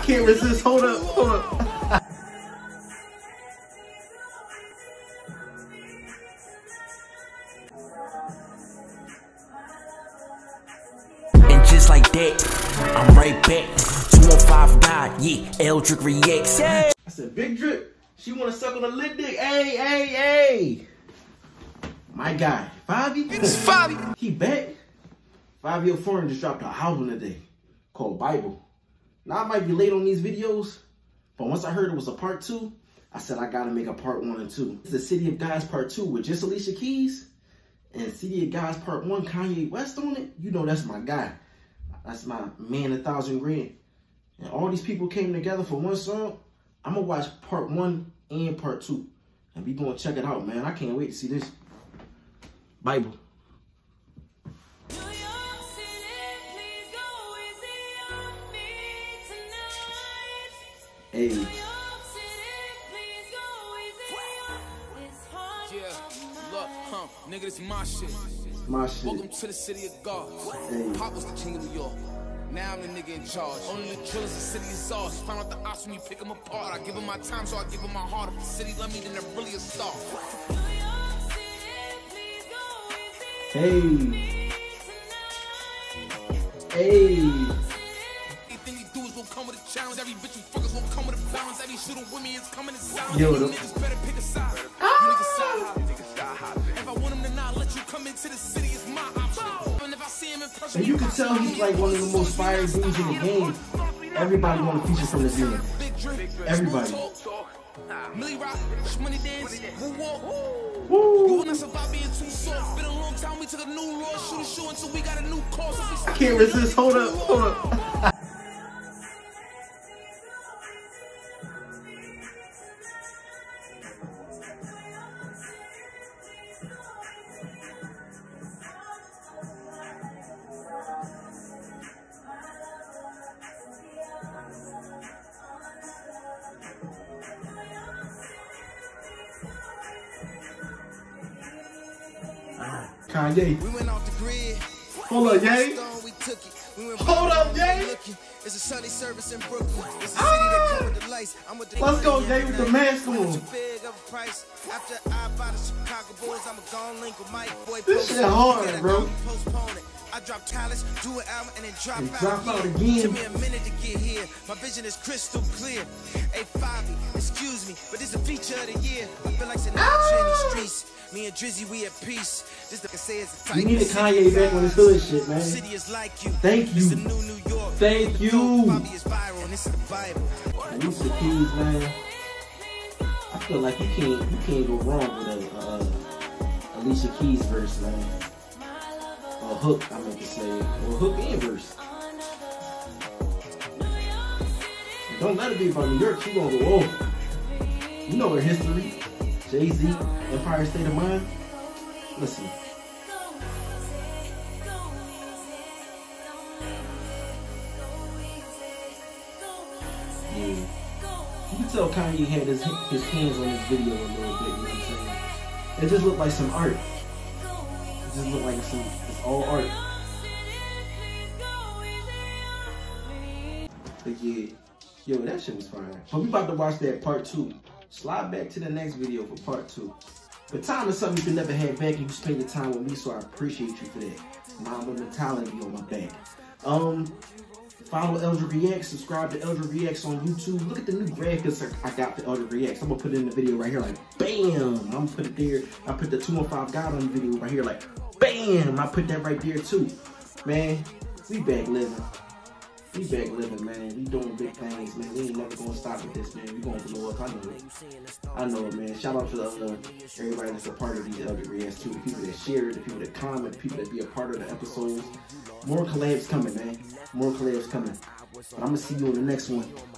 can't resist. Hold up, hold up. And just like that, I'm right back. 215 God, yeah, Eldrick reacts. I said, Big Drip, she wanna suck on a lit dick. Hey, hey, hey. My guy, Favi. It's Favi. He back. Fivio Foreign just dropped an album today called Bible. Now I might be late on these videos, but once I heard it was a part 2, I said I gotta make a part 1 and 2. It's the City of Guys part 2 with just Alicia Keys and City of Guys part 1, Kanye West on it. You know that's my guy. That's my man, 1,000 grand. And all these people came together for one song. I'm gonna watch part 1 and part 2. And we gonna check it out, man. I can't wait to see this. Bible. Hey. Yeah, look, nigga, this my shit. My shit. Welcome to the city of God. Hey. Pop was the king of New York. Now I'm the nigga in charge. Only the drillers, the city is ours. Find out the ops when you pick them apart. I give them my time, so I give them my heart. If the city love me, then they're really a star. Hey. Hey. Anything you do is gonna come with a challenge. Every bitch you fuckers gonna come with a balance. Every shooter with me is coming in silence. Yo, you niggas better pick a side. You niggas side hop. If I want him to not let you come into the city, it's my option. And if I see him in person, And you can tell he's like one of the most fire dudes in the game. Everybody want to feature from this game. Everybody. Millie Rock, money dance, Woo. you will not survive being too soft. Been a long time, we took a new road, shoot a shoe until we got a new course. I can't resist. Hold up, hold up. Kanye. We went off the grid. Hold up, Ye. We took it. We went Hold up, Ye. It's a Sunday service in Brooklyn. It's a city that come with the lights. I'm with the Let's go, Ye, with the mask on. Big of a price. After I buy the Chicago boys, I'm a gone link with Mike Boy. This shit hard, bro. Postpone it. I drop talents, do an album, and then drop out again. Took me a minute to get here. My vision is crystal clear. Hey, Favi, excuse me, but this is a feature of the year. I feel like Sinatra in these streets. Me and Drizzy, we at peace. This nigga say it's a type. You need a Kanye back on this hood shit, man. City is like you. Thank you. It's the new York. Thank you. Favi is viral, and this is the Bible. Alicia Keys, man. I feel like you can't go wrong with a Alicia Keys verse, man. Or hook, I meant to say, or hook and verse. And don't let it be about New York. She gonna go off. You know her history. Jay-Z, Empire State of Mind. Listen. Yeah. You can tell Kanye had his hands on this video a little bit, you know what I'm saying? It just looked like some art. It just looked like it's all art. But yeah, yo, that shit was fire. But we about to watch that part 2. Slide back to the next video for part 2. But time is something you can never have back, and you spend your time with me, so I appreciate you for that. Mamba mentality on my back. Follow Eldrick Reacts, subscribe to Eldrick Reacts on YouTube. Look at the new graphics I got for Eldrick Reacts. I'm gonna put it in the video right here, like bam. I'm gonna put it there. I put the 215 God on the video right here, like bam. I put that right there too. Man, we back living. We back living, man. We doing big things, man. We ain't never gonna stop with this, man. We gonna blow up. I know it. I know it, man. Shout out to everybody that's a part of these Eldrick Reacts too. The people that share, the people that comment, the people that be a part of the episodes. More collabs coming, man. More collabs coming. But I'm gonna see you on the next one.